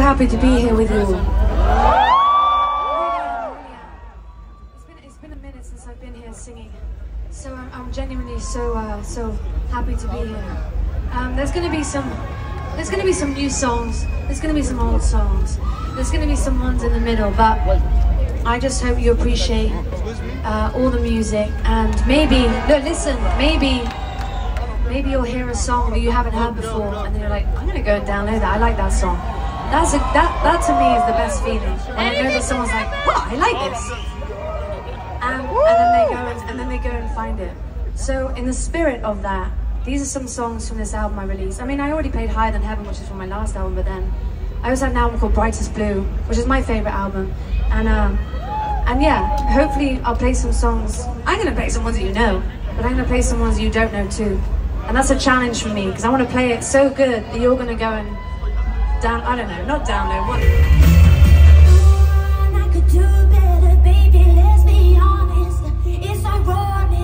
happy to be here with you. It's been a minute since I've been here singing, so I'm genuinely so happy to be here. There's gonna be some new songs. There's gonna be some old songs. There's gonna be some ones in the middle, but I just hope you appreciate all the music, and maybe you'll hear a song that you haven't heard before, and then you're like, I'm gonna go and download that. I like that song. That to me is the best feeling. When I know that someone's like, wow, I like this, and then they go and find it. So in the spirit of that, these are some songs from this album I released. I mean, I already played Higher Than Heaven, which is from my last album, but then I also had an album called Brightest Blue, which is my favorite album, and yeah, hopefully I'll play some songs. I'm gonna play some ones that you know, but I'm gonna play some ones you don't know too. And that's a challenge for me, because I want to play it so good that you're gonna go and not download, what? I could do better, baby, let's be honest. It's ironic.